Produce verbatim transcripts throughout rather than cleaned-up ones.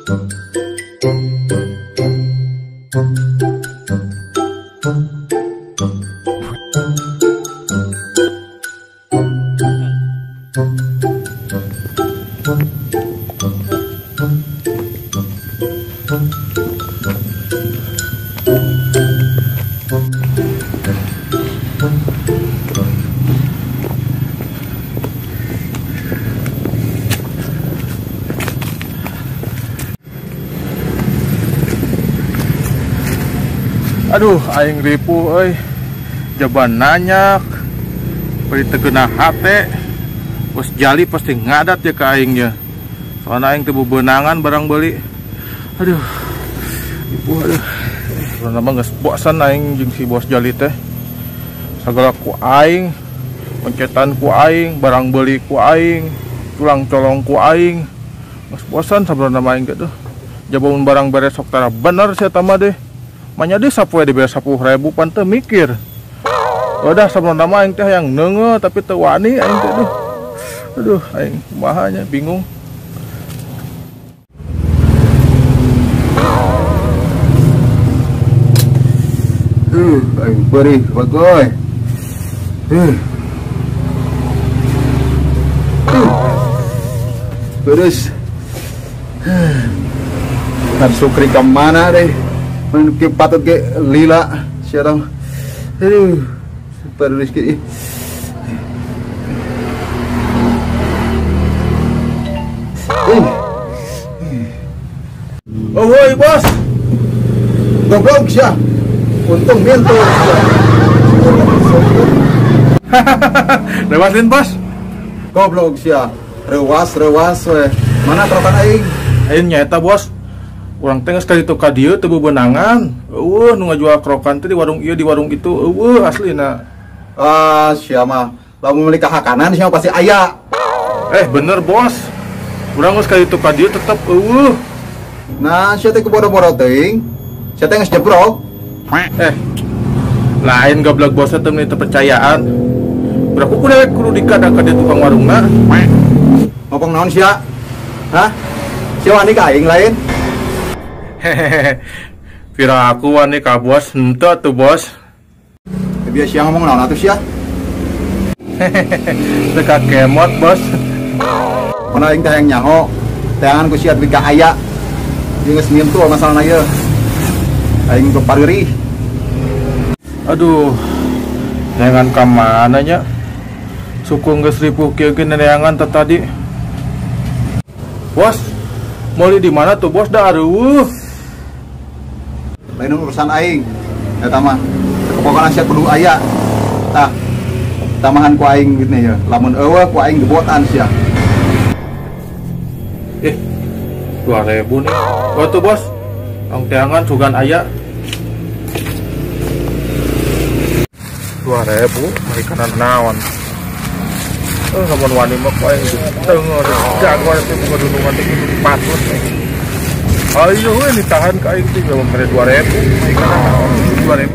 Aduh, aing ripuh euy. Jaban nanyak. Beri tegena hate. Bos jali pasti ngadat ya ke aingnya. Soalnya aing teu bebenangan barang beli. Aduh. Ripuh aduh. Karena mah geus bosan aing jeung si bos jali teh. Sagala ku aing, pencetan ku aing, barang beli ku aing, tulang colong ku aing. Geus bosan sabarana mah aing teh tuh. Jabun barang beres sok tara bener sia tah mah deh. Manya deh sapoe di beres sepuluh ribu pan teu mikir. Udah sabarana mah aing teh yang neungeut tapi teu wani aing teh duh. Aduh, aing kumaha nya bingung. Uh, aing beri bagoy. Uh. Terus. Kan sukri ke mana deh? Ke patut ke lila siapa? Aduh, super rezeki. Oh woi bos, goblok sih. Untung bento. lewatin bos. Goblok sih. Rewas rewas we. Mana trokan aing? Aing nyata bos. Urang teh geus ka ditu ka dieu teu bebenangan. Eueuh nu ngajual krokan teh di warung ieu di warung itu. Eueuh aslina. Ah, sia mah lamun meuli ka hakanan sia pasti aya. Eh bener bos. Urang geus ka ditu ka dieu tetep eueuh. Nah, sia teh kuboro-boro teuing. Sia teh geus jebrok. Eh. Lain goblok bos teh meuni percayaan. Berapa ku dewek kudu dikadang ka dieu tukang warungna. Ngomong naon sia? Hah? Sia wani ka aing lain? Hehehe, Vira aku wani ka bos, henteu tuh bos. Biasa siang ngomong naon atuh sia? Hehehe, teu ka kemot bos. Mana aing teh yang nyaho, teangan ku sia duit ka aya. Jeung geus mintu masalahna ieu. Aing ke pareurik. Aduh, neangan ka mana nya? Suku geus ripuh kieu ge neangan teh tadi. Bos, meuli di mana tuh bos da areueuh? Lain urusan aing. Eta mah kepokokan sia kudu aya. Tah. Tamahan ku aing gitu ya. Lamun eueuh ku aing gebotan sia. Eh, dua ribu nih. Oh tuh bos. Tong teangan sugan aya. dua ribu, mari kana naon. Eh, lamun wani mah ku aing teungeuh jago teh ngadunungan teh patut. Ayo we ditahan ka aing teh lamun mere dua ribu, mari kana naon dua ribu.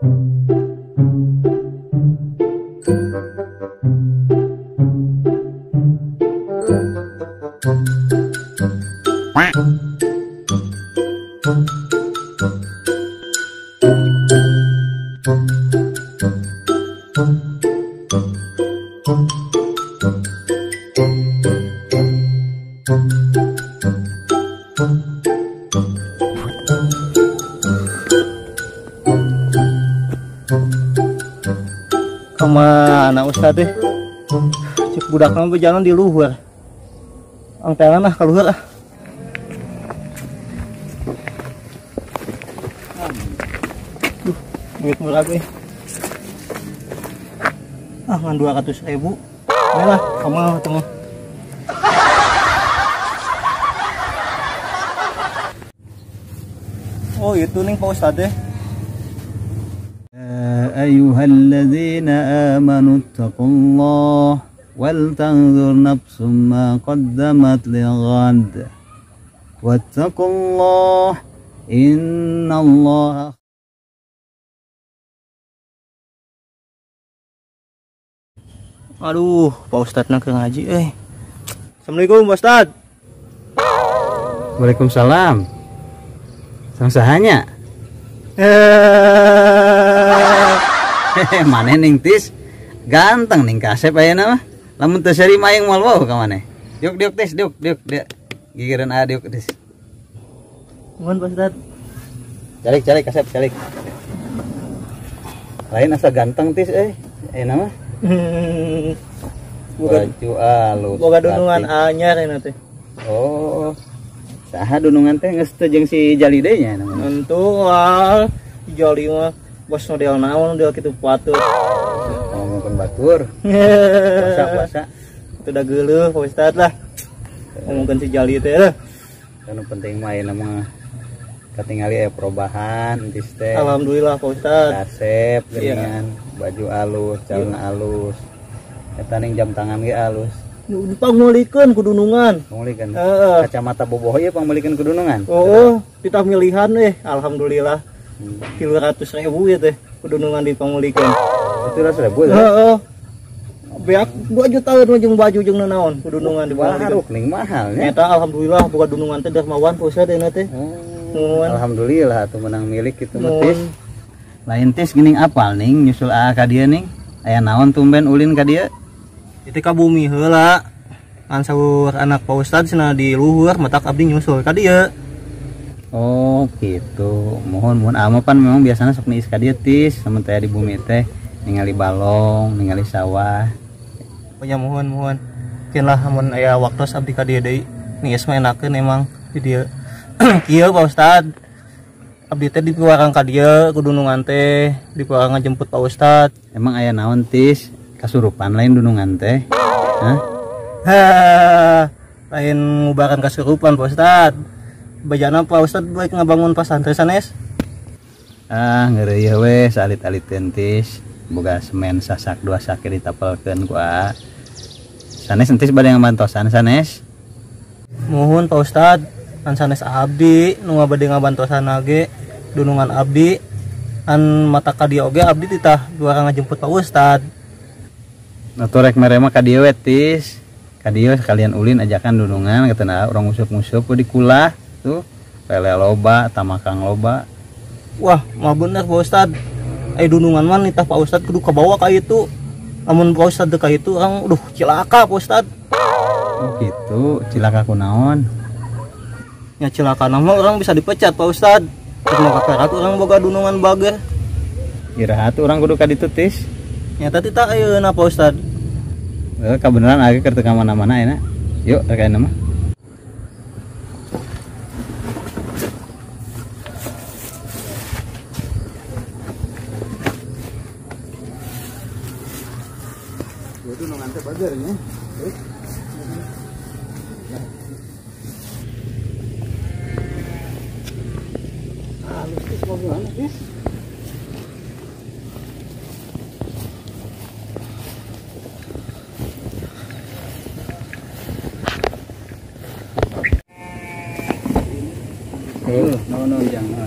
Kemana Ustad deh? Cek budak nama jalan di luhur. Ang tenan ah kaluhur ah. Duh, duit murah gue. Ah, ngan dua ratus ribu. Ayolah, kamu tengah. Oh itu nih Pak Ustad deh. أيها الذين آمنوا اتقوا الله ولتنظر نفس ما قدمت لغد واتقوا الله إن الله. Aduh, Pak Ustad nak ngaji eh. Assalamualaikum Pak Ustad. Waalaikumsalam. Sang sahanya. Hehehe, mana ning tis? Ganteng ning kasep ayeuna mah. Lamun teu seri maing moal wau ka maneh. Diuk diuk tis, diuk diuk dia. Gigireun a diuk tis. Mohon Pak Ustad. Calik calik kasep calik. Lain asa ganteng tis euy. Ayeuna mah. Baju alus. Boga dunungan anyar cenah teh. Oh. Saha dunungan teh geus teu jeung si Jali deui nya namanya. Entu wal Jali mah bos model naon model kitu patur. Oh, mungkin batur. Puasa puasa. Itu udah geuleuh Pak Ustad lah. Ngomongkeun si Jali teh lah. Anu penting mah ayeuna mah katingali aya perubahan entis teh. Alhamdulillah Pak Ustad. Kasep geuningan, baju alus, celana alus. Eta ning jam tangan ge alus. Dipangmulikeun ku dunungan. Pangmulikeun. Heeh. Kacamata boboh ieu pangmulikeun ku dunungan. Oh, kita milihan eh alhamdulillah. tiga ratus ribu ya teh ku dunungan dipangmulikeun. tiga ratus ribu. Heeh. Beak dua juta mah jeung baju jeung naon ku dunungan dipangmulikeun. Ning mahal nya. Eta alhamdulillah boga dunungan teh dermawan Pak Ustad euna teh. Oh, alhamdulillah atuh menang milik kitu mah tis. Lain tis geuning apal ning nyusul aa ka dieu ning. Aya naon tumben ulin ka dieu? Itu ka bumi heula. Kan saur anak Pak Ustad cenah di luhur matak abdi nyusul ka dieu. Oh, gitu. Mohon mohon ama pan memang biasanya sok niis ka dieu tis, samun teh di bumi teh ningali balong, ningali sawah. Pokoknya mohon mohon. Keun lah mun aya waktos abdi ka dieu deui. Niis mah enakeun emang di dieu. Kieu Pak Ustad. Abdi teh dipuarang ka dieu ku dunungan teh, dipuarang ngajemput Pak Ustad. Emang aya naon tis? Kasurupan lain dunungan teh. Hah? Ha, lain ngubaran kasurupan Pak Ustad. Bajana Pak Ustad baik ngabangun pasantren sanes. Ah, ngeureuyeuh we salit-aliteun tis. Boga semen sasak dua sak ditapelkeun ku A. Sanes entis bade ngabantosan sanes. Mohon Pak Ustad, kan sanes abdi nu bade ngabantosan ge dunungan abdi. An mata ka dieu oge abdi titah duara ngajemput Pak Ustad. Atuh rek mere mah ka dieu we tis. Ka dieu sekalian ulin ajakan dunungan katana urang ngusup-ngusup di kulah tuh. Pele loba, tamakang loba. Wah, mah bener Pak Ustad. Ai dunungan mah nitah Pak Ustad kudu kabawa ka itu. Lamun Pak Ustad teu ka itu urang duh cilaka Pak Ustad. Oh gitu, cilaka kunaon? Nya cilaka mah urang bisa dipecat Pak Ustad. Karena kaperat urang boga dunungan bager. Iraha tuh urang kudu ka ditu tis. Nyata tita ayeuna Pak Ustad. Eh kabeneran age keur teu ka mana-mana enak. Yuk rek ayeuna mah. Yo dunungan teh bager nya. Halus tis mobilan tis. Oh, no no jangan.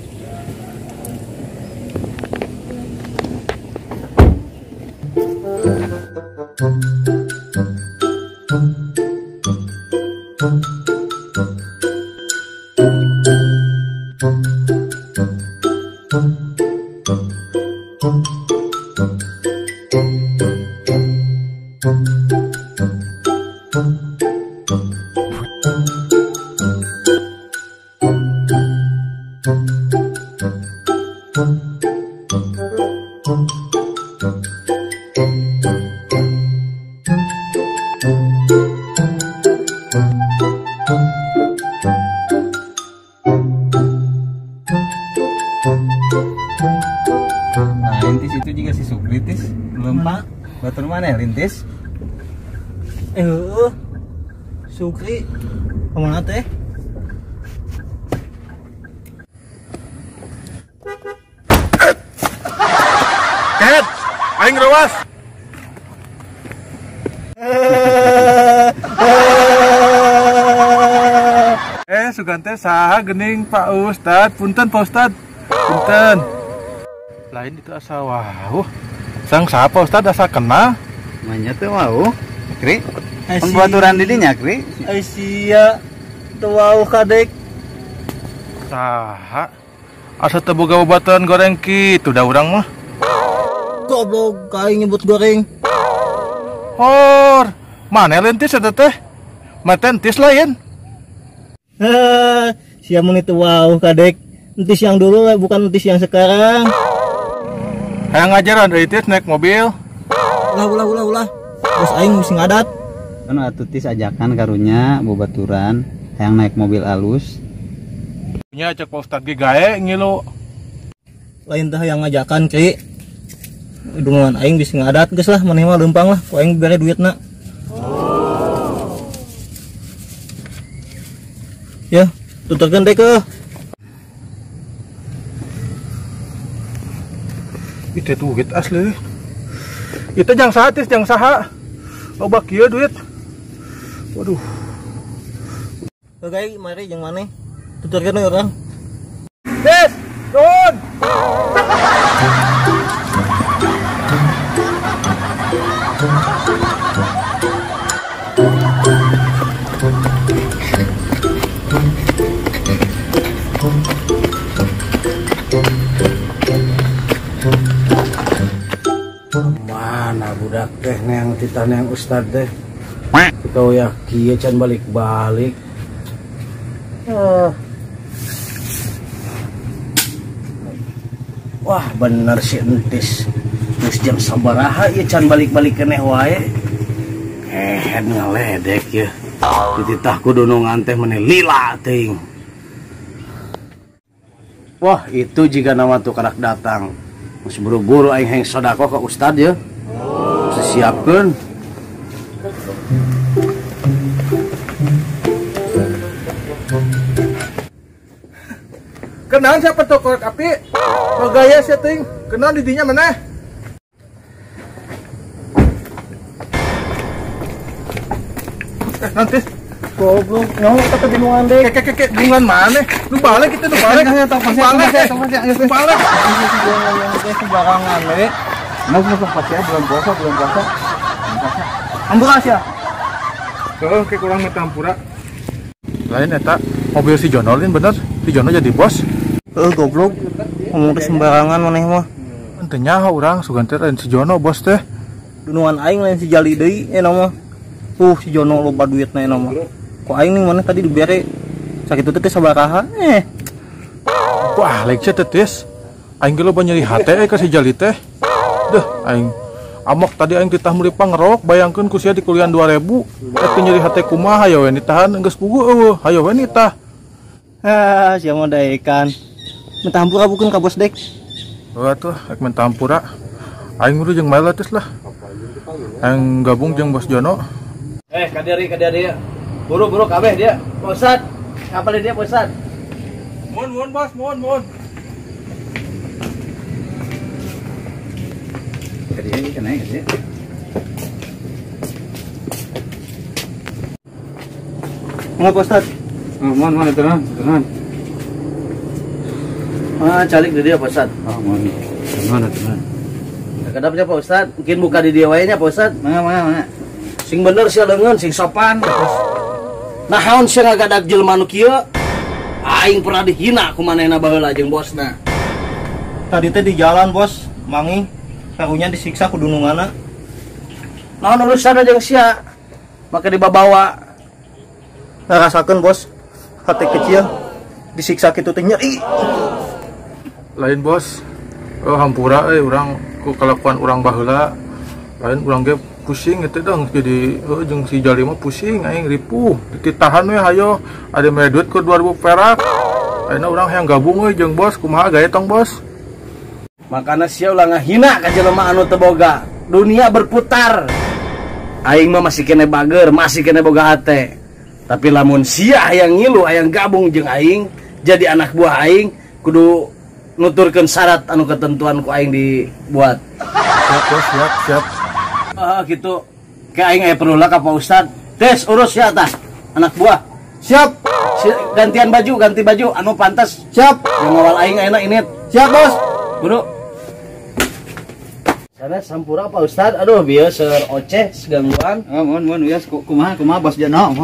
Nah, Lintis itu juga si Sukritis belum pak batur mana ya Lintis? Eh, uh, Sukri kemana teh? Ket, aing rewas. Eh, sugante saha geuning Pak Ustad? Punten Pak Ustad. Punten. Lain itu asa wah. Sang saha Pak Ustad asa kenal? Manya tuh mau, Kri. Pembaturan didinya Kri. Aisyah Tuau kadek. Saha? Asa teu boga babaturan goreng kitu da urang mah. Goblok kaing nyebut goreng. Hor, mana lentis eta teh? Matentis lain. Hah, sia mun itu wow kadek. Entis yang dulu bukan entis yang sekarang. Hayang ngajaran deui tis naik mobil. Ulah ulah ulah ulah. Terus aing mesti ngadat. Kan atuh tis ajakan karunya babaturan hayang naik mobil alus. Nya cek Pak Ustad ge gae ngilu. Lain teh yang ngajakan Ki. Dungan aing bisa ngadat geus lah maneh mah leumpang lah. Ku aing bere duitna. Ya, tuturkeun teh ke. Itu duit asli. Itu jang saha tis jang saha. Loba kieu duit. Waduh. Oke, mari jeung maneh. Tuturkeun we urang. Tis, turun. Mana budak teh neang tita neang Ustad teh. Kau ya kieu can balik-balik. Uh. Wah bener si entis. Terus jam sabaraha ieu can balik-balik keneh wae. Eh ngaledek ya. Dititah kudu nu nganteh meneh lila teuing. Wah itu jika nama tuh karak datang. Masih buru-buru aing heng sodako ke Ustad ya. Siapkan. Kenal siapa tuh korek api? Bagaya setting. Kenal didinya mana? Eh nanti. Goblok, nyaho eta teh bingungan deh. Kek kek kek bingungan mana? Lu balik kita lu balik. Tong pasti balik. tong Balik. Teh sembarangan we. Nah, mau pasti belum puasa, belum puasa. Ambekas ya. Heeh, kayak kurang metampura. Lain eta mobil si Jono lin bener. Si Jono jadi bos. Heuh goblok. Ngomong teh sembarangan maneh mah. Teu nyaho urang sugan teh lain si Jono bos teh. Dunungan aing lain si Jali deui eta mah. Tuh si Jono loba duitna eta mah. Kok aing nih mana tadi dibere sakitu teh sabaraha? Eh. Wah, lek teh tis. Aing ge loba nyeri hate eh ka si Jali teh. Deuh, aing amok tadi aing ditah meuli pangerok, bayangkeun ku sia di kuliah dua ribu. Eta nyeri hate kumaha hayo we nitahan geus pugu eueuh, hayo we nitah. Hah, sia mah daekan. Minta hampura bukeun ka bos dek. Wah tuh, rek minta hampura. Aing nguru jeung maela tis lah. Aing gabung jeung Bos Jono. Eh kadiri kadiri. Buru-buru kabeh dia. Pak Ustad. Ngapalin dia Pak Ustad. Mun mun Bos, mun mun. Kadiri kena ya. Mau Pak Ustad. Oh, mohon mohon tenang, tenang. Ah, calik di dia Pak Ustad. Oh, mohon. Tenang, tenang. Kedapnya Pak Ustad. Mungkin buka di dia wae nya Pak Ustad. Mana mana mana. Sing bener sia leungeun, sing sopan. Nahaun sia ngagadak jelema nu kieu? Aing pernah dihina ku manehna baheula jeung bosna. Tadi teh di jalan bos, mangi karunya disiksa ku dununganna. Naon urusan jeung sia? Maka dibabawa. Ngarasakeun bos, hati kecil disiksa kitu teh nyeri. Lain Bos. Oh hampura euy urang ku kelakuan urang baheula. Lain urang ge pusing gitu dong jadi oh, jeung si Jali mah pusing aing ripuh dititahan we hayo ada mere duit ku dua ribu perak ayeuna urang hayang gabung we jeung bos kumaha gaya tong bos makana sia ulah ngahina ka jelema anu teu boga dunia berputar aing mah masih kene bager masih kene boga hate tapi lamun sia hayang ngilu hayang gabung jeung aing jadi anak buah aing kudu nuturkeun syarat anu ketentuan ku aing dibuat siap bos siap siap. Ah gitu. Kayak aing aya perlu lah ka Pak Ustad. Tes urus ya tah anak buah. Siap. Si, gantian baju, ganti baju anu pantas. Siap. Yang ngawal aing ayeuna init. Siap, Bos. Buru. Sana sampura Pak Ustad. Aduh bieu seur oceh segangguan. Oh, mohon mohon wias kumaha kumaha Bos Jono, mohon.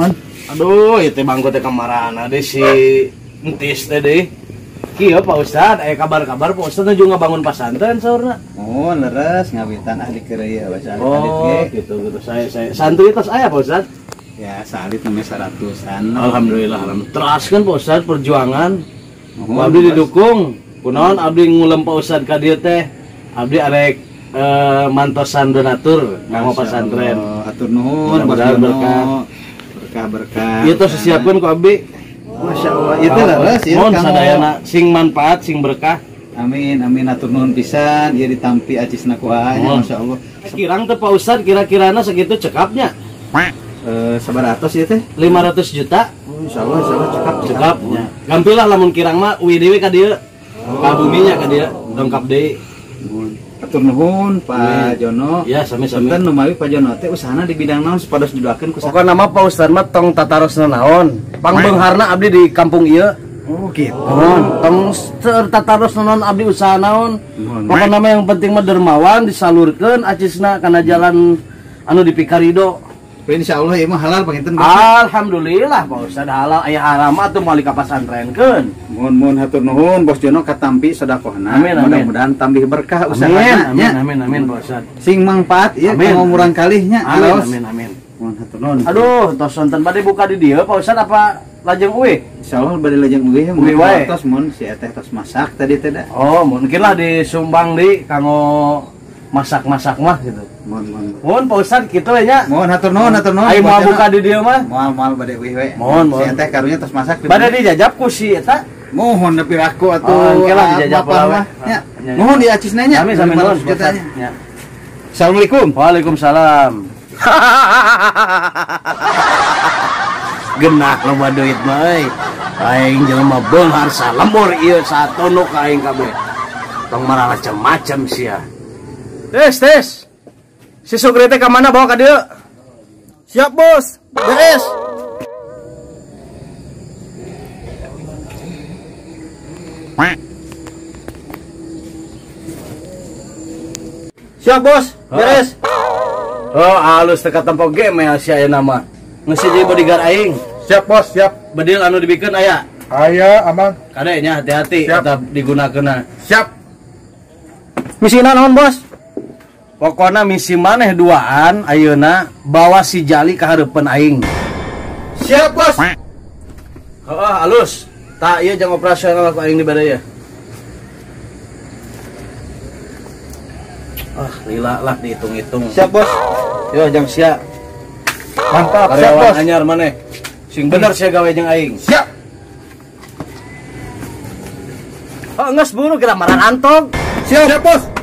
Aduh, itu bangku teh kamarana deh si entis teh deh. Kieu Pak Ustad, aya kabar-kabar Pak Ustad nu ngabangun pesantren saurna. Oh, leres ngawitan ahli kerja bahasa Oh, gitu gitu. Saya saya santri tos aya Pak Ustad. Ya, salit namanya seratusan. Alhamdulillah, alhamdulillah. Teraskeun Pak Ustad perjuangan. Oh, Abdi didukung. Kunaon abdi ngulem Pak Ustad ka dieu teh. Abdi arek eh, mantosan donatur kanggo pesantren. Atur nuhun, Mudah-mudahan berkah. Berkah-berkah. Ieu tos siapkeun ku abdi. Masya Allah, itu leres ya. Mohon kamu- sadayana sing manfaat, sing berkah. Amin, amin, atur nuhun pisan. Ieu ditampi acisna ku aing, Mohon. Masya Allah. Kirang teh Pak Ustad kira-kirana segitu cekapnya Eh, sabaratos ieu teh? lima ratus juta. Insya Allah, insya Allah cekap, Cekapnya. Gampilah lamun kirang mah uwi dewe ka dieu. Ka buminya ka dieu, dongkap deui. Atur nuhun Pak Jono. Ya, sami-sami. Punten numawi Pak Jono teh usahana di bidang naon supados judakeun ku Pokoknya nama Pak Ustad mah tong tatarosna naon. Pangbeungharna abdi di kampung ieu. Oh, gitu. Mohon tong ter- tatarosna naon abdi usaha naon. Mohon. Pokoknya nama yang penting mah dermawan disalurkeun acisna kana jalan anu dipikarido. Tapi insya Allah ieu mah halal panginten. Alhamdulillah Pak Ustad halal aya haram atuh moal ka pasantrenkeun. Mohon-mohon hatur nuhun Bos Jono katampi sedekahna. Amin, amin. Mudah-mudahan tambih berkah Amin, usahana amin, nya. amin, amin Pak Ustad. Sing mangfaat ieu Amin. kanggo murang kalihnya. Amin, Alaos. amin, amin. Mohon hatur nuhun. Aduh, tos sonten bade buka di dieu Pak Ustad apa lajeng uwi? Insyaallah bade lajeng uwi Uwi wae. tos mun si eteh tos masak tadi teh da. Oh, mungkin lah disumbang di kanggo masak-masak mah gitu. Mohon mohon. Mohon Pak Ustad kitu we nya. Mohon hatur nuhun hatur nuhun. Ayo mau Bos Jono. buka di dieu mah. Moal moal bade uwi we. Mohon, Si mohon. eteh karunya tos masak. di- Bade dijajab ku si eta. Mohon nepi raku atuh. Oh, oke lah, ah, dijajab bapak lah, mah. we. Ya. Ya, ya. Mohon di acisna nya. Sami sami lima nuhun ratus Pak Ustad. jutanya. Ya. Assalamualaikum. Waalaikumsalam. Genah loba duit mah euy. Aing jelema beunghar salembur ieu satono ka aing kabeh. Tong marah macam-macam sia. Tes tes. Si Sugri teh ka mana bawa ka dieu? Siap, Bos. Beres. Siap, Bos. Beres. Oh, halus teka tempo game ya si aya nama. Geus jadi bodyguard aing. Siap bos, siap. Bedil anu dibikeun aya. Aya aman. Kadenya hati-hati Siap. tetap digunakeun. Siap. Misina naon, Bos? Pokona misi maneh duaan ayeuna bawa si Jali ka hareupeun aing. Siap bos. Heeh, halus. Tak ieu jang operasional ku aing di badaya. Ah, lila lah dihitung-hitung. Siap Bos. Yo jang sia. Mantap, siap Karyawan bos. anyar maneh. Sing bener sia gawe jeung aing. Siap. Oh, geus buru kita marah antog. Siap, siap bos.